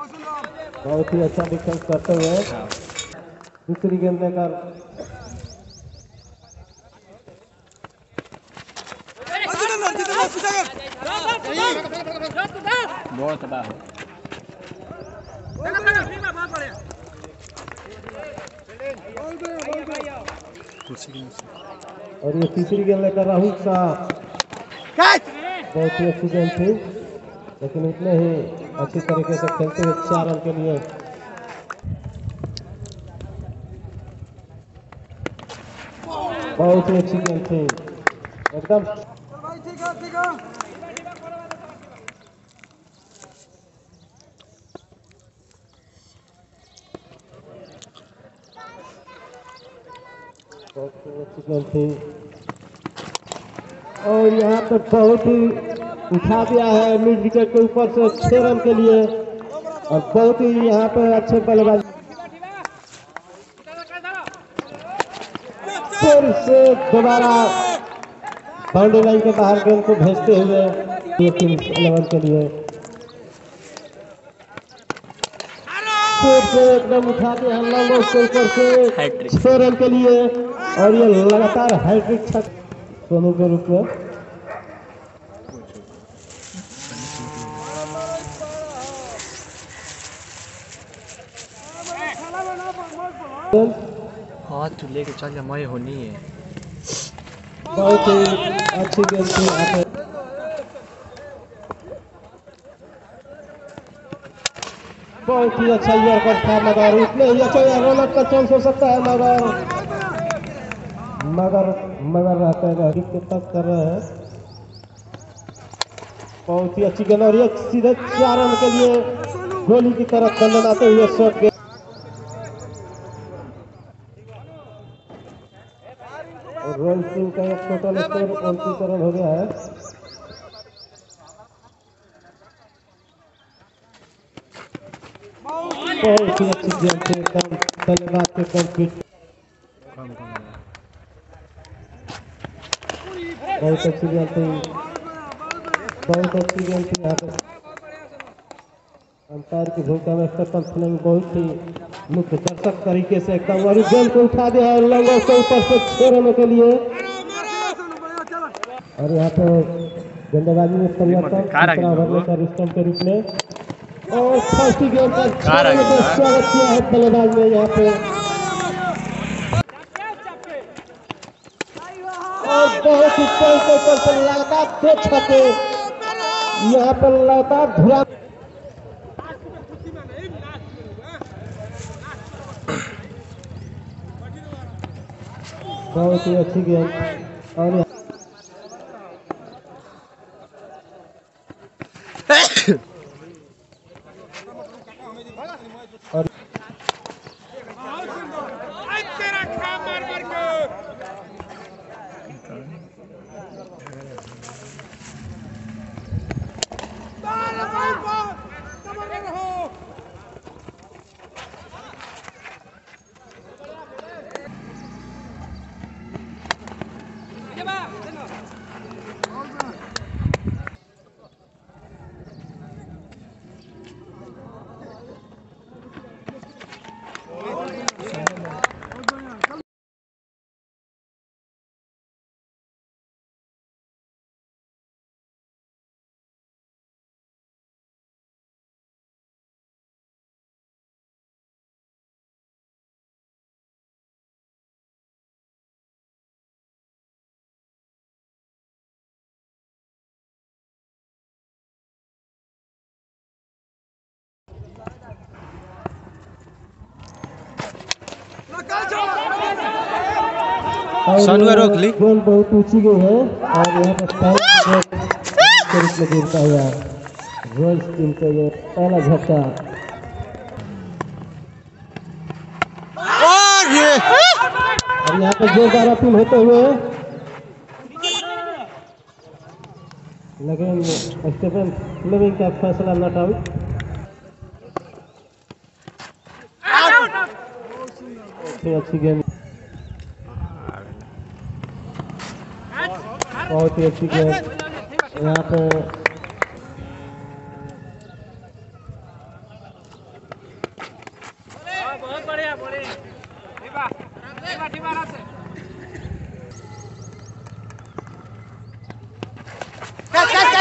बहुत ही अच्छा डिफेंस करते हुए दूसरी गेंद लेकर बहुत तबाह है। और ये तीसरी गेंद लेकर राहुल शाह। बहुत ही अच्छी गेंद थी, लेकिन उतने ही अच्छी तरीके से खेलते हुए 4 रन के लिए बहुत ही अच्छी गेंद थी एकदम। बहुत ही अच्छी गेंद थी और यहाँ पर बहुत ही उठा दिया है मिड विकेट के ऊपर से 6 रन के लिए और बहुत ही यहाँ पर अच्छे बल्लेबाज फिर से दोबारा बाउंड्री लाइन के बाहर गेंद को भेजते हुए किंग्स 11 के लिए फिर से एकदम उठा दिया लंबो के ऊपर से 6 रन के लिए और ये लगातार हैट्रिक छक्का सोनू के रूप में। हाँ तू लेके चल जा, मैं होनी है। बहुत ही अच्छी गेंद थी। बहुत ही अच्छा यॉर्कर था मगर उतने ही अच्छा रन अप का चांस हो सकता है मगर रहते हैं के तक कर रहे हैं। बहुत ही अच्छी गेंद और एक सीधे 4 रन के लिए गोली की तरफ दंडनाते हुए शॉट गेंद। और रोहित सिंह का एक टोटल स्कोर 29 रन हो गया है। बहुत ही अच्छी गेंद थी एकदम बल्लेबाज के कंप्लीट। बहुत अच्छी गेंद थी, बहुत अच्छी गेंद थी। यहाँ पर अंपायर की भूमिका में स्टेपन फ्लेमिंग बहुत ही मुख्य दर्शक तरीके से एकदम और गेंद को उठा दिया है लंगों के ऊपर से 6 रनों के लिए। और यहाँ पे गेंदबाजी में परिवर्तन तीसरा ओवर लेकर रिस्टम के रूप में और फर्स्ट गेंद पर 6 रनों का स्वागत किया है बल्लेबाज ने यहाँ पे। और बहुत ही तरीके से लगातार 2 छक्के यहाँ पर लगातार धुरा। बहुत ही अच्छी गेंद और रोक ली। गेंद बहुत ऊंची गई है और यहाँ पर रूप में गिरता हुआ रोहित टीम का ये पहला झटका। और यहाँ पर जोरदार अपील होते हुए लेकिन स्टेफन फ्लेमिंग का फैसला नॉट आउट। अच्छी गेंद, बहुत ही अच्छी गेंद यहाँ पे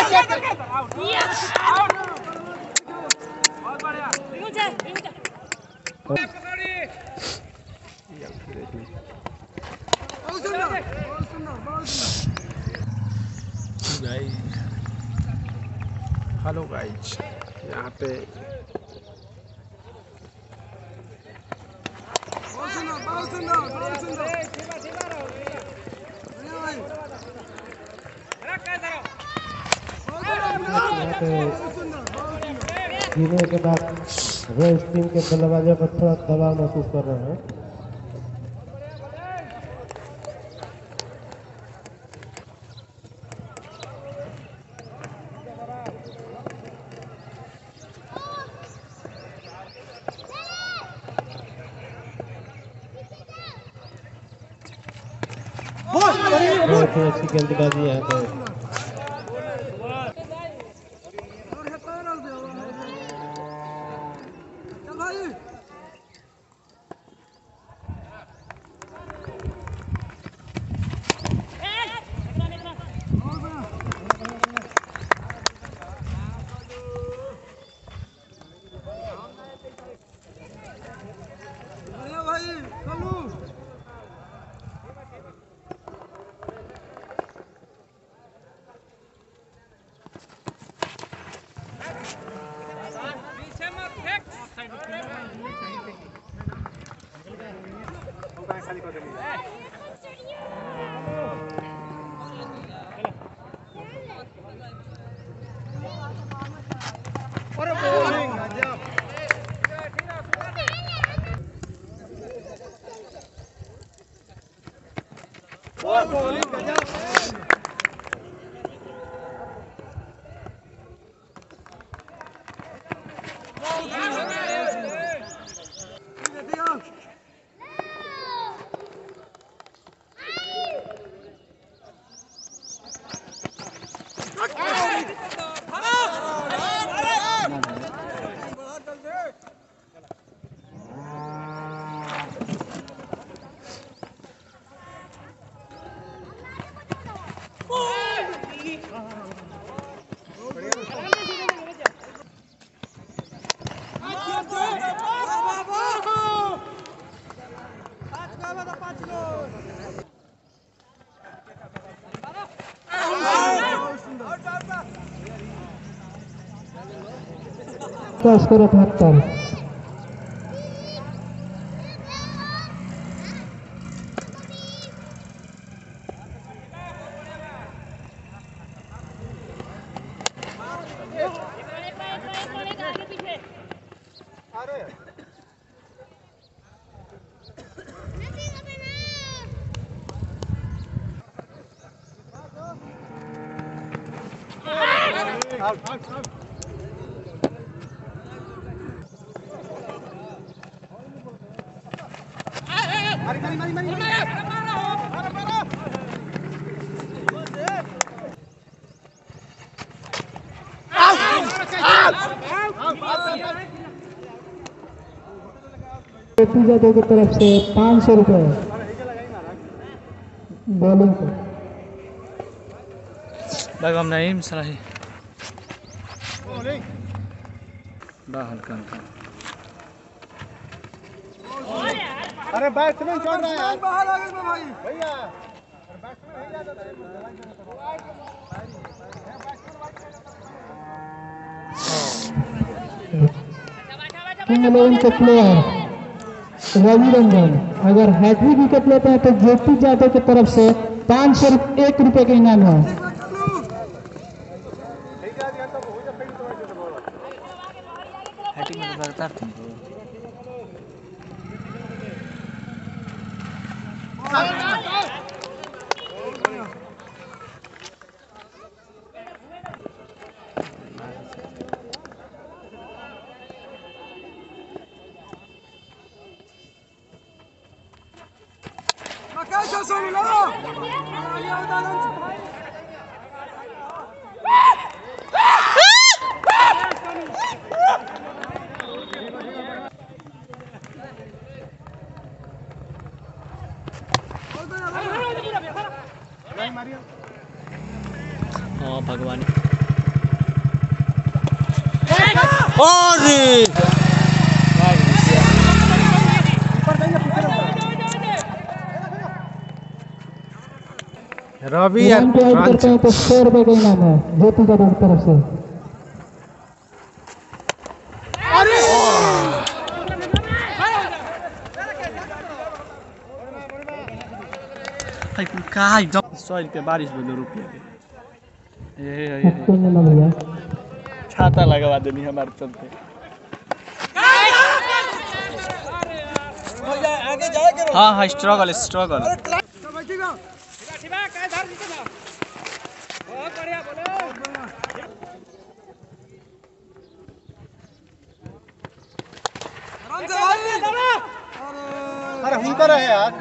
हेलो गाइस, यहाँ पे जीने के बाद रेस टीम के बल्लेबाजों पर थोड़ा दबाव महसूस कर रहे हैं। बहुत ही अच्छी गेंदबाजी है यहाँ पे। का स्कोर 78। जादव की तरफ से 500 रुपए बॉलिंग को। बेगम नईम सलाही बाहर का। अरे बैट्समैन चल रहा है यार, बाहर आ गए भाई भैया। किंग इलेवन के प्लेयर रवि रंजन अगर हैट्रिक विकेट लेते हैं तो ज्योति जादव की तरफ से 501 रुपए का इनाम है। हैट्रिक में तो लगातार तुम हाँ भगवान। और रवि यार करते हैं तो 100 रुपए का इनाम है ज्योति का तरफ से। कहाँ एकदम 100 रुपये बारिश बोलो रुपये भैया छाता लगवा देनी हमारे चलते। हाँ हाँ स्ट्रगल स्ट्रगल अरे हम कर रहे हैं यार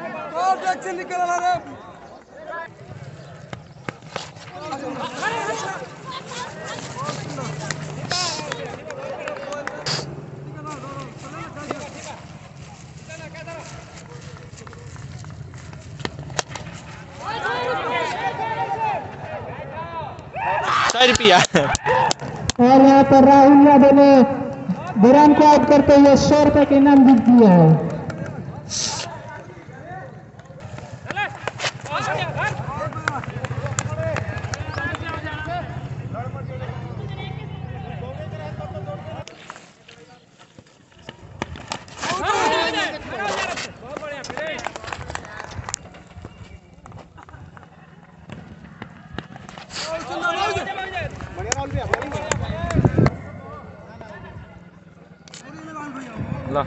रुपया। और यहाँ पर राहुल यादव ने बुरान को आउट करते हुए 100 रुपए के इनाम जीत दिया है। ला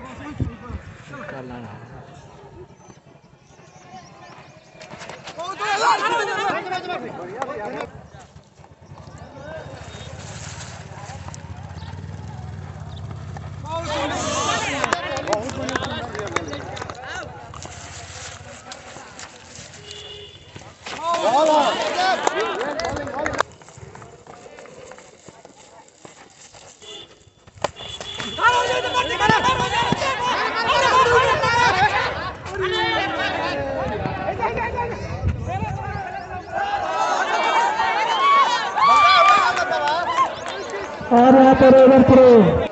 और यहाँ पर ओवर थ्रो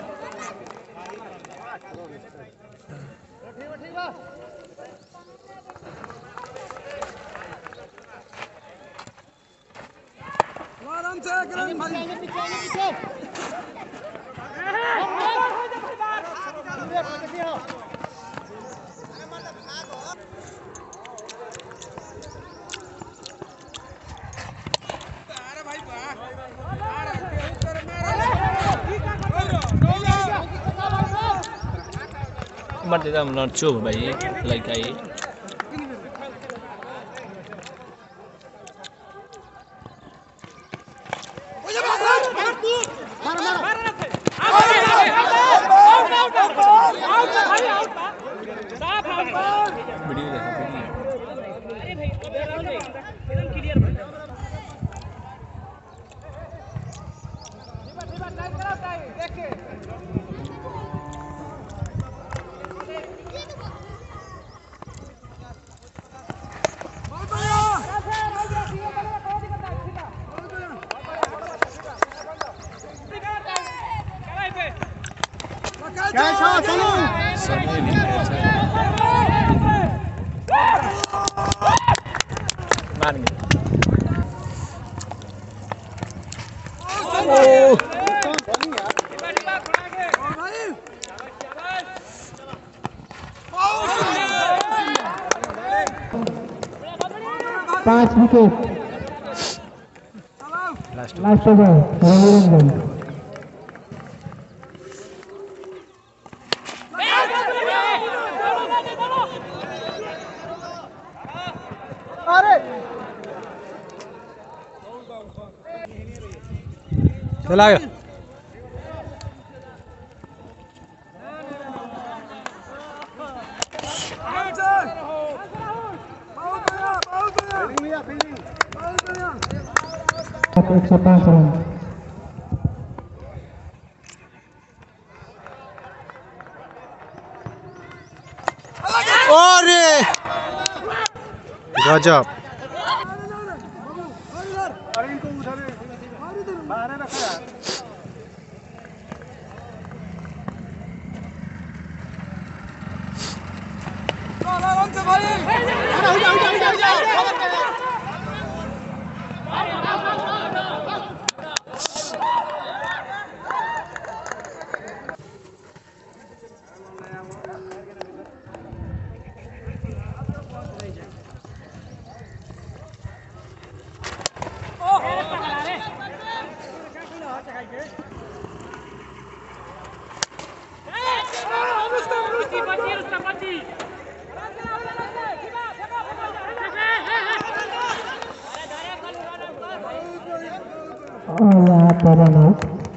मत देता हम चुप भाई लड़का ये पांच विकेट लास्ट ओवर रविरंजन। चला गया तो 105 रन। और गजब अरे इनको उधर बाहर रखा यहाँ पर रन आउट।